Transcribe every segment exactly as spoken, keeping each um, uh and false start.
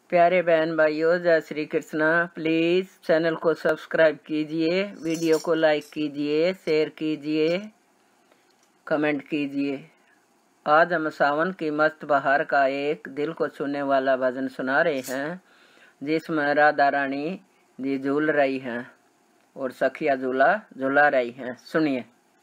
प्यारे बहन भाइयों, जय श्री कृष्णा। प्लीज़ चैनल को सब्सक्राइब कीजिए, वीडियो को लाइक कीजिए, शेयर कीजिए, कमेंट कीजिए। आज हम सावन की मस्त बहार का एक दिल को छूने वाला भजन सुना रहे हैं, जिसमें राधा रानी जी झूल रही हैं और सखिया झूला झूला रही हैं। सुनिए।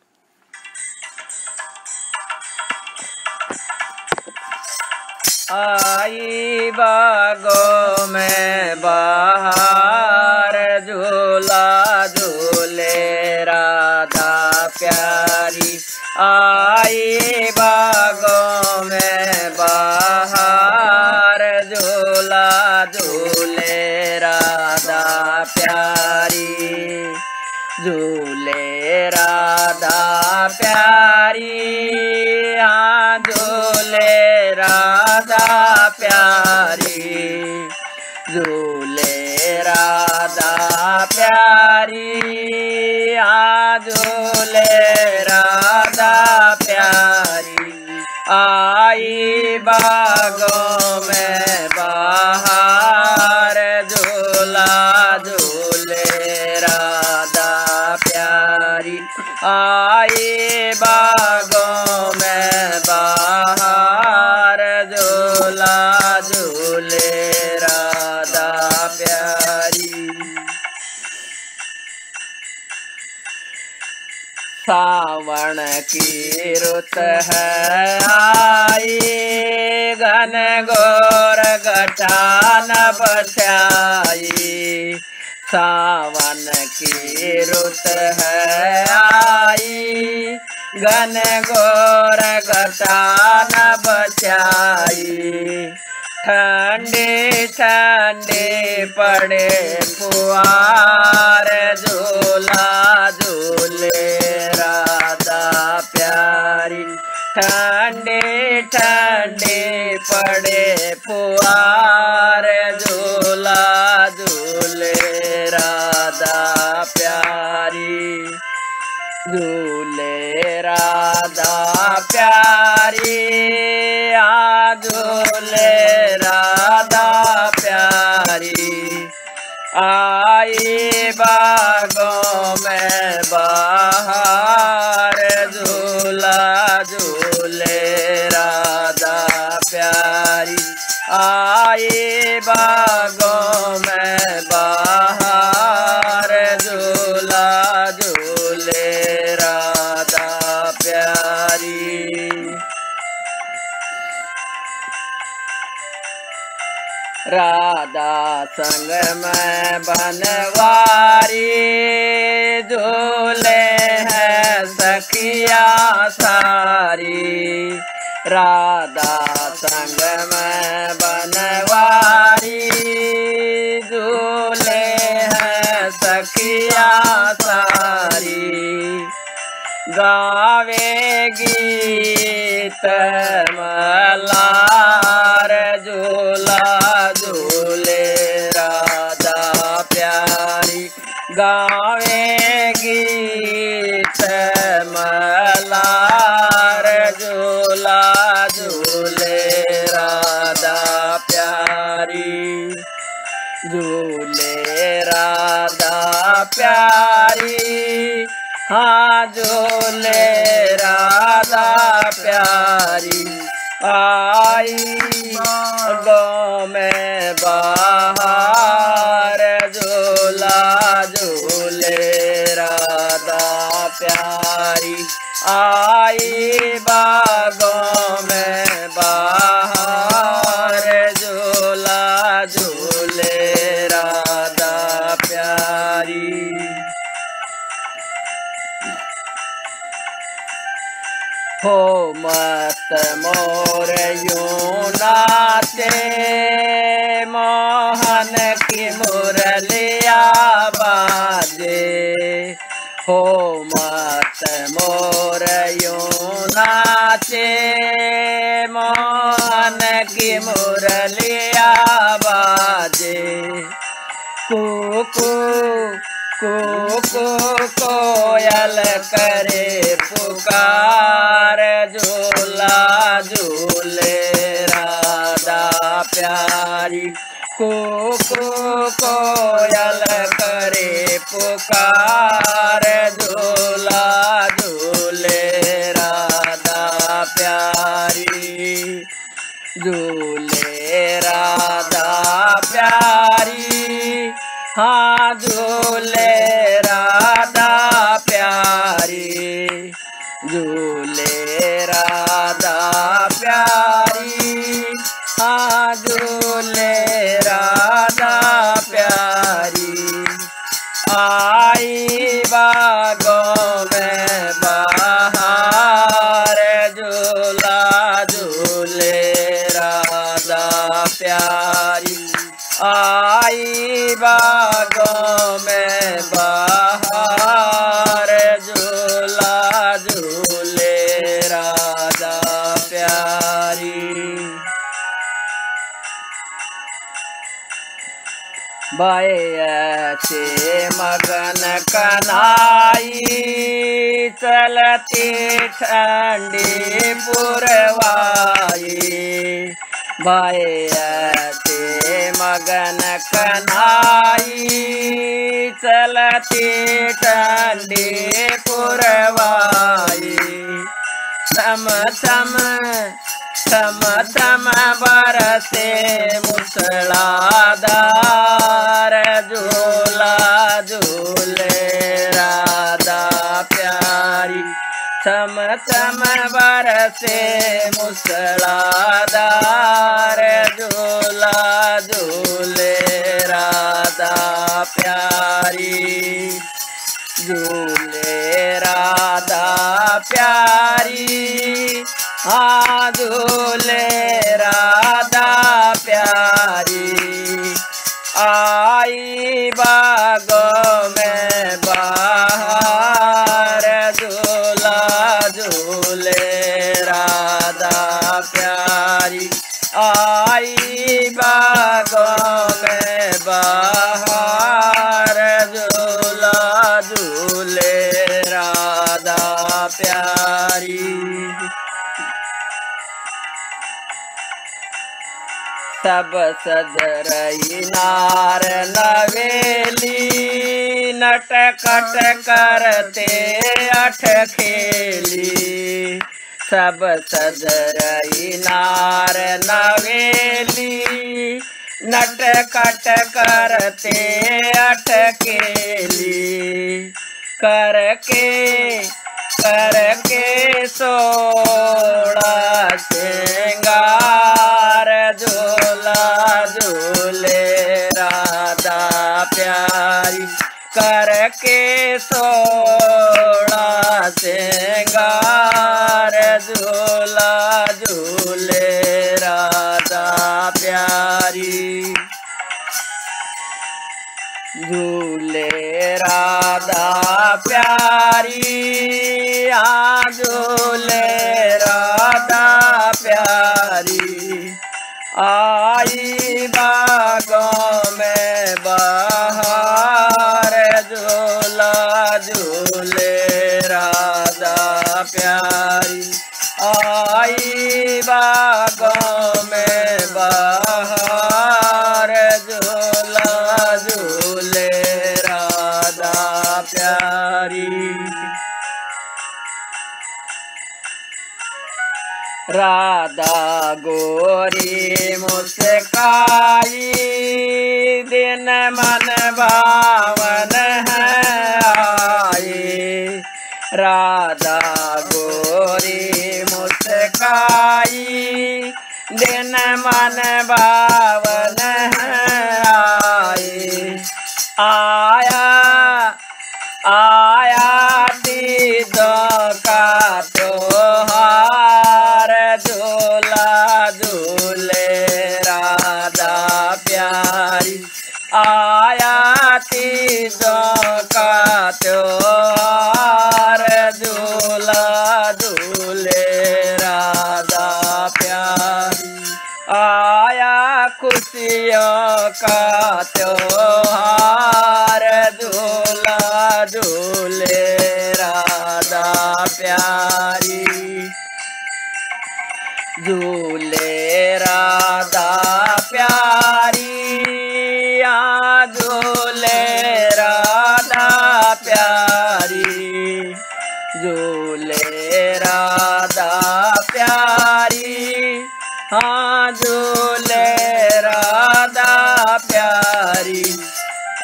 आई बागों में बाहर झूला झूले राधा प्यारी। आई बागों में बाहर झूला झूले राधा प्यारी। झूले राधा प्यारी, हाँ झूले राधा प्यारी। झूले राधा प्यारी, हाँ झूले राधा प्यारी। आई बागों में बाहर झूला झूले राधा प्यारी। आई बागों में बाहर झूला झूले राधा प्यारी। सावन की रुत है आई, घन घोर घटा न बचाई। सावन की रुत है आई, घन घोर घटा न बचाई। ठंडे ठंडे पड़े फुहार झूला झूले राधा प्यारी। ठंडे ठंडे पड़े फुहार झूला झूले राधा प्यारी। झूले राधा प्यारी, आ झूले राधा प्यारी। आई बागों में बाहर झूला झूले राधा प्यारी। आई बागों में बाहर झूला झूले राधा प्यारी। राधा संग में बनवारी, झूले हैं सखिया सारी। राधा संग में बनवारी, झूले हैं सखिया सारी। गावे गीत मल्हार झूला झूले राधा प्यारी। गावे गीत मल्हार झूला झूले राधा प्यारी। झूले राधा प्यारी, हाँ झूले राधा प्यारी। आई बागों में बाहर झूला झूले राधा प्यारी। आई बागों में बाहर झूला झूले राधा प्यारी। हो मस्त मोर यूं नाचे, मोहन की मुरलिया बाजे। हो मस्त मोर यूं नाचे, मोहन की मुरलिया बाजे। कुकू कुकू कोयल करे पुकार झूला झूले राधा प्यारी। कुकू कोयल करे पुकार, झूला झूले राधा प्यारी, झूले राधा प्यारी, हाँ झूले राधा प्यारी, झूले राधा प्यारी, हाँ झूले राधा प्यारी। आई बागों में बहार, झूला झूले राधा प्यारी, आई बागों में बहार, झूला झूले राधा प्यारी। बाए ऐसे मगन कनाई, चलती ठंडी पुरवाई, बाए ऐसे मगन कनाई, चलती ठंडी पुरवाई, थम थम थम थम बरसे मूसलाधार, झूला झूले राधा प्यारी, थम थम बरसे मूसलाधार, झूला झूले राधा प्यारी, झूले राधा प्यारी, हाँ झूले राधा प्यारी। आई बागों में बहार, झूला झूले राधा प्यारी, आई बागों में बहार, झूला झूले राधा प्यारी। सब सजरई नार नवेली, नटखट करते अठ खेली, सब सजरई नार नवेली, नटखट करते अठ खेली, करके करके सोड़ा श्रृंगार, झूला झूले राधा प्यारी, करके सोड़ा श्रृंगार, झूला झूले राधा प्यारी, झूले राधा प्यारी, हाँ झूले राधा प्यारी, आई बागों में बहार, झूला झूले राधा प्यारी, आई बागों में बहार, झूला झूले राधा प्यारी। राधा गोरी मुस्काई, दिन मन भावन है आई, राधा गोरी मुस्काई, दिन मन भावन है आई, आया आया तीजों का त्योहार, झूला झूले राधा प्यारी, आया तीजों का त्योहार, झूला झूले राधा प्यारी, आया खुशियों का त्योहार, झूला झूले राधा प्यारी, झूले राधा प्यारी,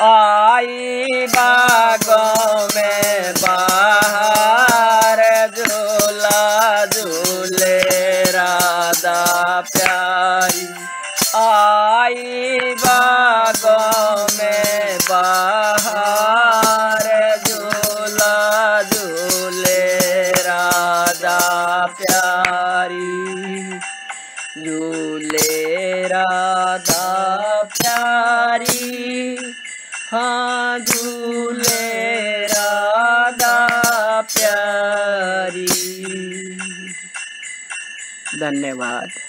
आई बागों में बाहर झूला झूले राधा प्यारी। आई बागों में बाहर झूला झूले राधा प्यारी। झूले राधा प्यारी, हाँ झूले राधा प्यारी। धन्यवाद।